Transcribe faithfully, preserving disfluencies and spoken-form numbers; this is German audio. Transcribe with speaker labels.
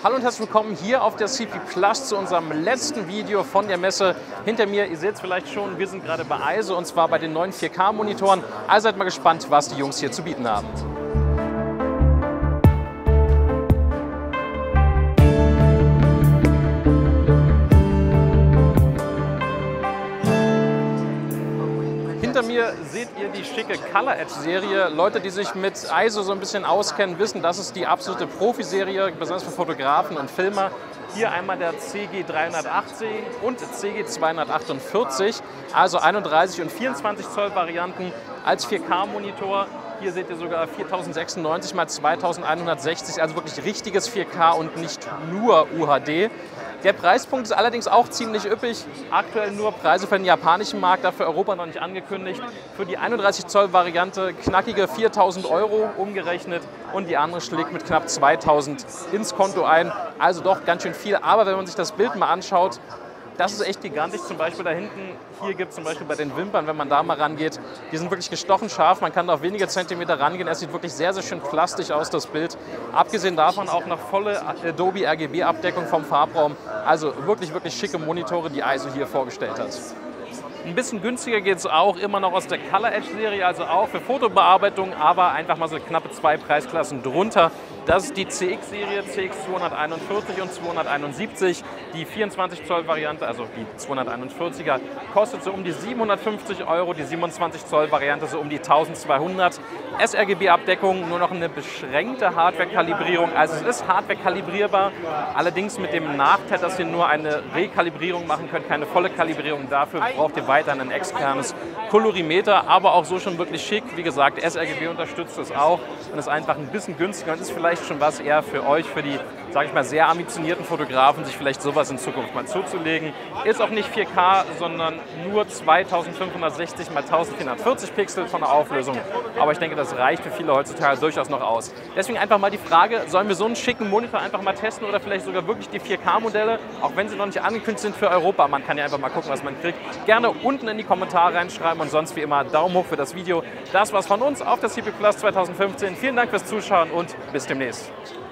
Speaker 1: Hallo und herzlich willkommen hier auf der C P Plus zu unserem letzten Video von der Messe. Hinter mir, ihr seht es vielleicht schon, wir sind gerade bei I S O und zwar bei den neuen vier K Monitoren. Also seid mal gespannt, was die Jungs hier zu bieten haben. Hinter mir seht ihr die schicke Color Edge Serie. Leute, die sich mit I S O so ein bisschen auskennen, wissen, das ist die absolute Profiserie, besonders für Fotografen und Filmer. Hier einmal der C G dreihundertachtzig und C G zweihundertachtundvierzig, also einunddreißig und vierundzwanzig Zoll Varianten als vier K Monitor. Hier seht ihr sogar viertausendsechsundneunzig mal zweitausendeinhundertsechzig, also wirklich richtiges vier K und nicht nur U H D. Der Preispunkt ist allerdings auch ziemlich üppig. Aktuell nur Preise für den japanischen Markt, dafür Europa noch nicht angekündigt. Für die einunddreißig Zoll Variante knackige viertausend Euro umgerechnet und die andere schlägt mit knapp zweitausend ins Konto ein. Also doch ganz schön viel. Aber wenn man sich das Bild mal anschaut, das ist echt gigantisch. Zum Beispiel da hinten, hier gibt es zum Beispiel bei den Wimpern, wenn man da mal rangeht, die sind wirklich gestochen scharf. Man kann da auf wenige Zentimeter rangehen. Es sieht wirklich sehr, sehr schön plastisch aus, das Bild. Abgesehen davon auch noch volle Adobe R G B-Abdeckung vom Farbraum. Also wirklich, wirklich schicke Monitore, die I S O hier vorgestellt hat. Ein bisschen günstiger geht es auch, immer noch aus der Color Edge Serie, also auch für Fotobearbeitung, aber einfach mal so knappe zwei Preisklassen drunter. Das ist die C X Serie, C X zweihunderteinundvierzig und zweihunderteinundsiebzig. Die vierundzwanzig Zoll Variante, also die zweihunderteinundvierziger, kostet so um die siebenhundertfünfzig Euro, die siebenundzwanzig Zoll Variante so um die eintausendzweihundert. S R G B-Abdeckung, nur noch eine beschränkte Hardware-Kalibrierung. Also es ist Hardware-kalibrierbar, allerdings mit dem Nachteil, dass ihr nur eine Rekalibrierung machen könnt, keine volle Kalibrierung. Dafür braucht ihr weiterhin ein externes Kolorimeter, aber auch so schon wirklich schick. Wie gesagt, S R G B unterstützt es auch und ist einfach ein bisschen günstiger und ist vielleicht schon was eher für euch, für die, sage ich mal, sehr ambitionierten Fotografen, sich vielleicht sowas in Zukunft mal zuzulegen. Ist auch nicht vier K, sondern nur zweitausendfünfhundertsechzig mal eintausendvierhundertvierzig Pixel von der Auflösung. Aber ich denke, das reicht für viele heutzutage durchaus noch aus. Deswegen einfach mal die Frage, sollen wir so einen schicken Monitor einfach mal testen oder vielleicht sogar wirklich die vier K Modelle, auch wenn sie noch nicht angekündigt sind für Europa. Man kann ja einfach mal gucken, was man kriegt. Gerne unten in die Kommentare reinschreiben und sonst wie immer Daumen hoch für das Video. Das war's von uns auf der C P Plus zweitausendfünfzehn. Vielen Dank fürs Zuschauen und bis demnächst.